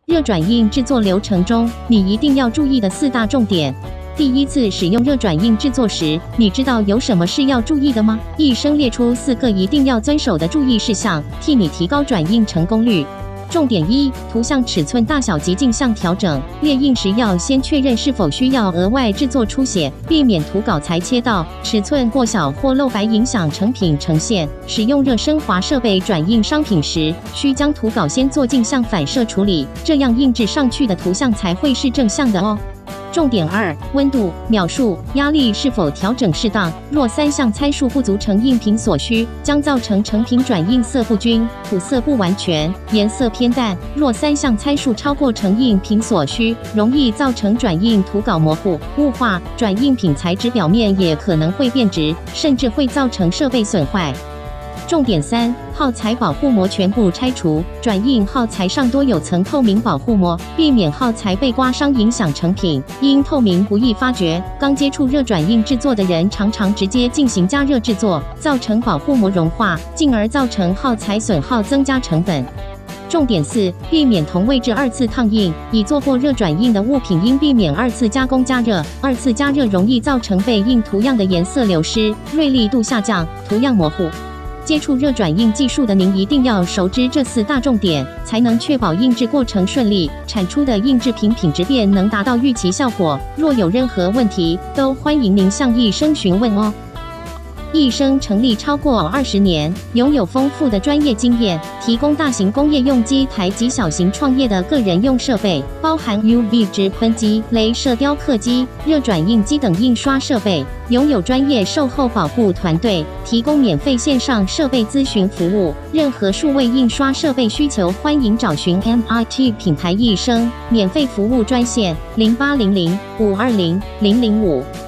热转印制作流程中，你一定要注意的4大重点。第一次使用热转印制作时，你知道有什么是要注意的吗？医生列出4个一定要遵守的注意事项，替你提高转印成功率。重点1：图像尺寸大小及镜像调整。列印时要先确认是否需要额外制作出血，避免图稿裁切到尺寸过小或露白影响成品呈现。使用热升华设备转印商品时，需将图稿先做镜像反射处理，这样印制上去的图像才会是正向的哦。重点2：温度、秒数、压力是否调整适当？若3项参数不足成印品所需，将造成成品转印色不均、涂色不完全、颜色偏淡；若3项参数超过成印品所需，容易造成转印图稿模糊、雾化，转印品材质表面也可能会变质，甚至会造成设备损坏。重点3：耗材保护膜全部拆除。转印耗材上多有层透明保护膜，避免耗材被刮伤影响成品。因透明不易发觉，刚接触热转印制作的人常常直接进行加热制作，造成保护膜融化，进而造成耗材损耗，增加成本。重点4：避免同位置2次烫印。已做过热转印的物品应避免2次加工加热。2次加热容易造成被印图样的颜色流失、锐利度下降、图样模糊。接触热转印技术的您一定要熟知这4大重点，才能确保印制过程顺利，产出的印制品品质便能达到预期效果。若有任何问题，都欢迎您向医生询问哦。医生成立超过20年，拥有丰富的专业经验，提供大型工业用机台及小型创业的个人用设备，包含 UV 直喷机、雷射雕刻机、热转印机等印刷设备。拥有专业售后保护团队，提供免费线上设备咨询服务。任何数位印刷设备需求，欢迎找寻 MIT 品牌医生。免费服务专线：0800-520-005。